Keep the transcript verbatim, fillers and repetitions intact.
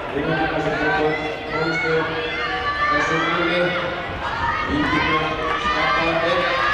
Einhverjum sem tók tónlistu þessu lífi, Víkingur, skapar einn.